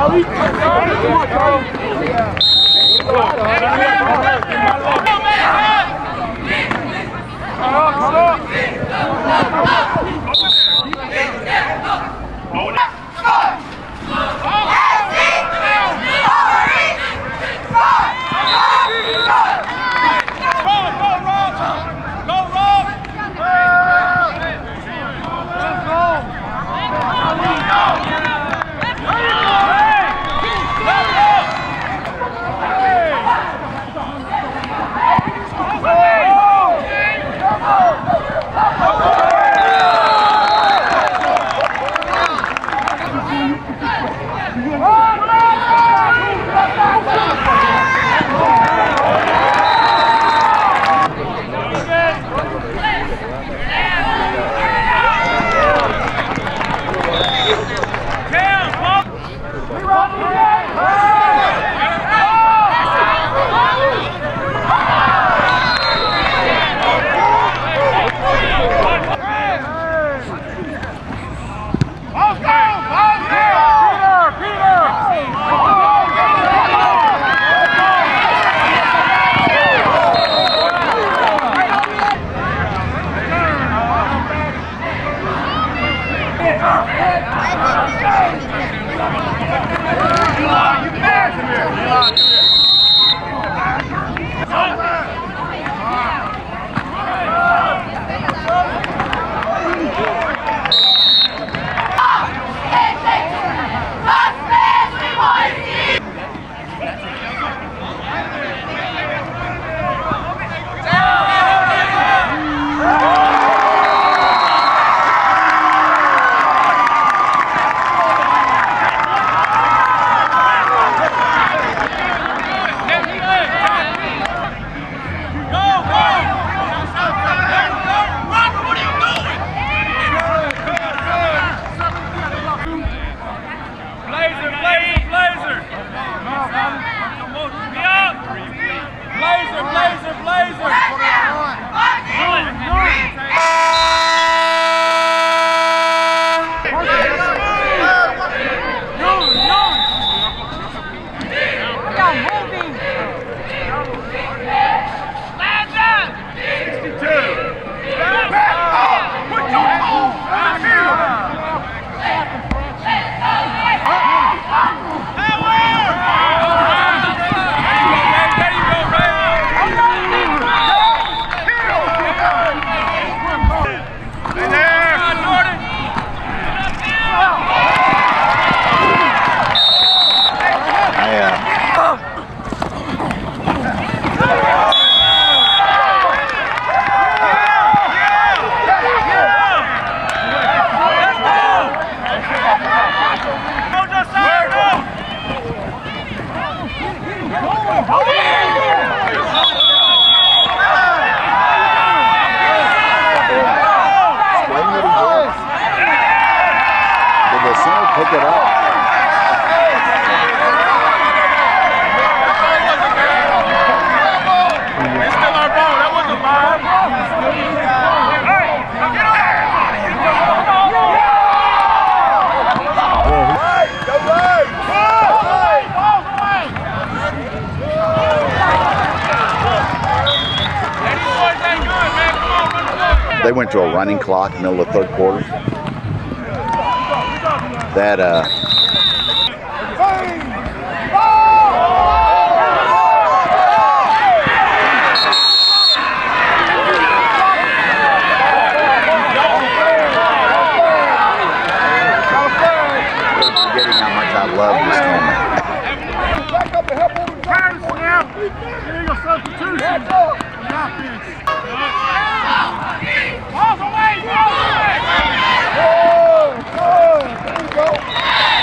Pick it up. It's still our ball. That wasn't live. They went to a running clock in the middle of the third quarter. That I'm forgetting how much I love this moment. Back up to help him. Turn snap. Getting a substitution. Balls away. Balls away. Go. Go. Go.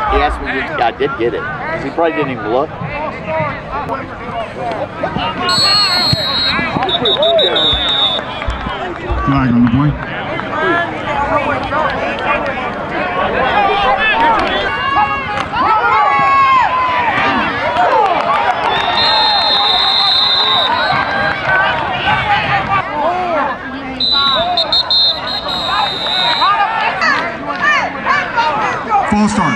He asked me, I did get it. Because he probably didn't even look. Flag on the play. False start.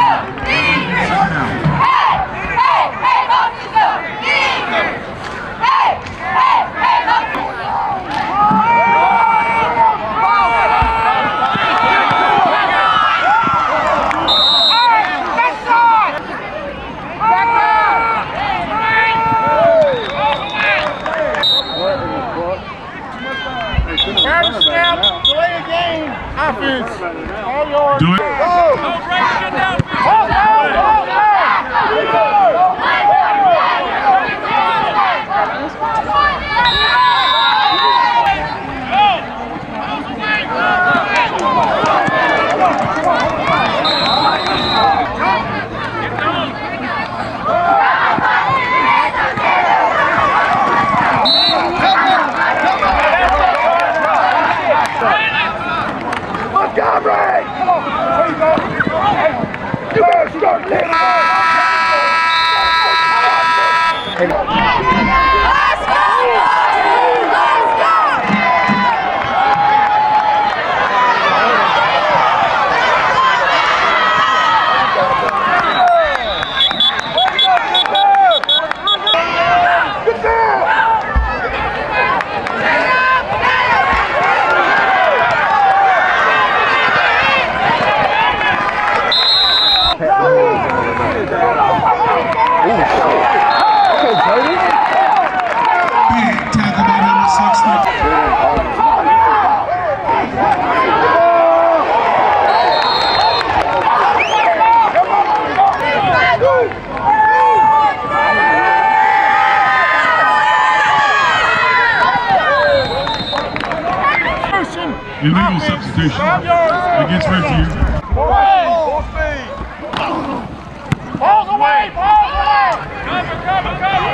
Offense. All yours. Do it. Go. Montgomery! Come on! There you go! You better start letting go! Let's go! Let's go! Get down! Big tackle by number 6. Illegal substitution against Redview. Balls away! Balls away! Cover, cover, cover!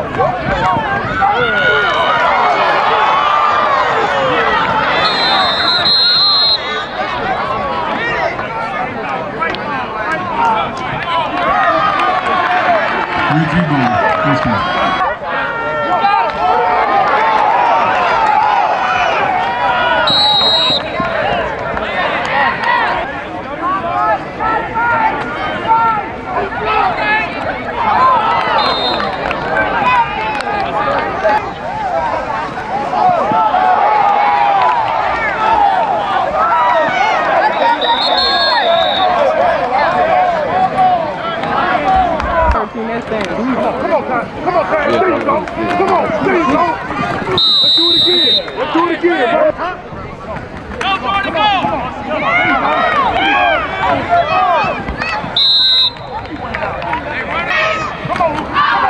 Redview ball. Let's go. Come on, Ty. Come on, Ty. There you go. Come on, there you go. Let's do it again. Let's do it again, bro. Go, Jordan, go. Come on.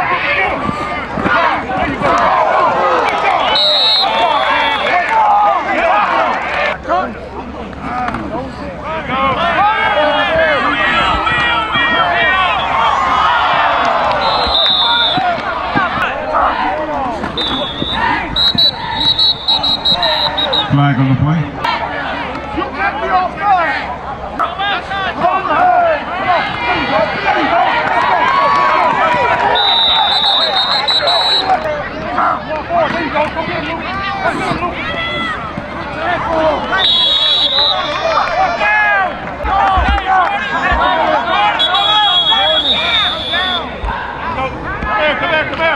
Flag on the play. You got me off guard. Come on, there you go. There you go. There you go. Come here, Luke. Come here, Luke. Come here, come here.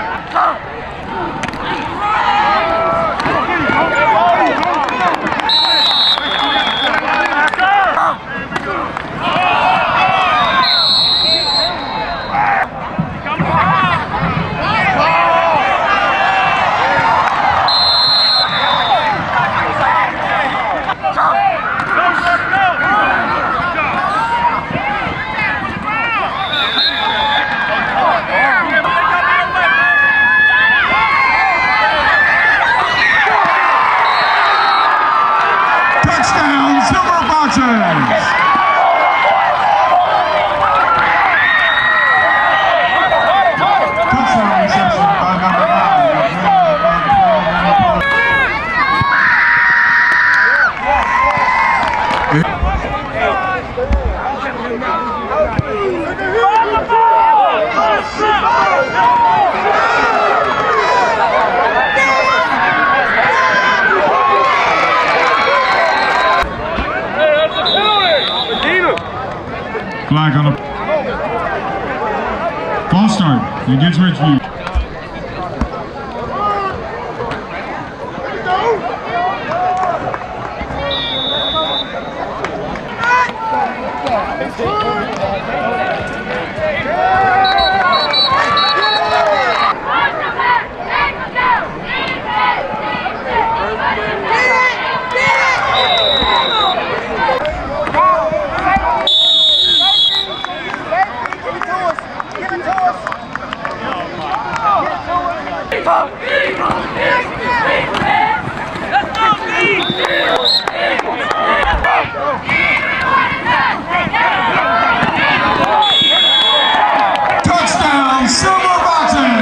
False start against Ridgeview. Touchdown, Silver Bottom!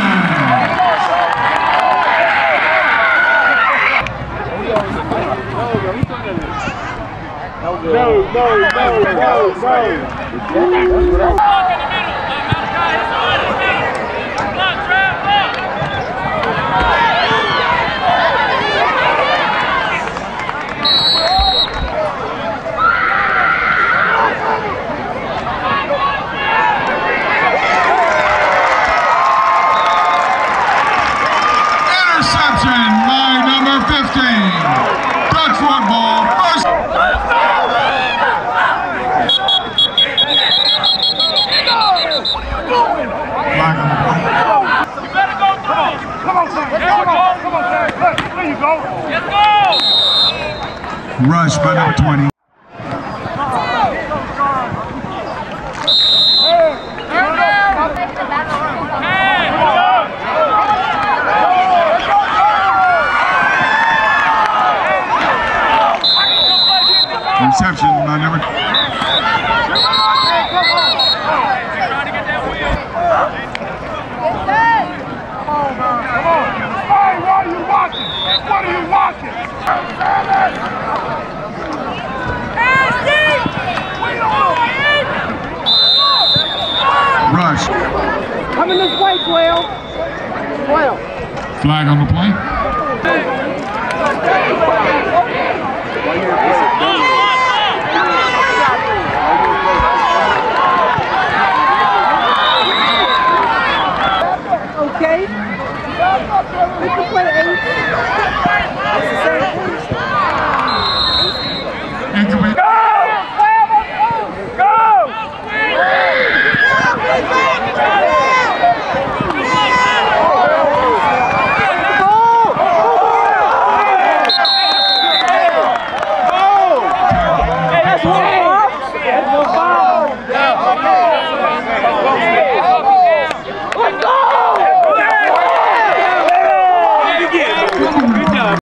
Interception by number 15. Dutch football first. Flag on the play. You better go through. Come on, son. Come on, son. There you go. Let's go. Rush by number 20. Reception by number. Come on. Hey, what are you watching? What are you watching? Rush. Coming this way, 12. 12. Flag on the play. Right here,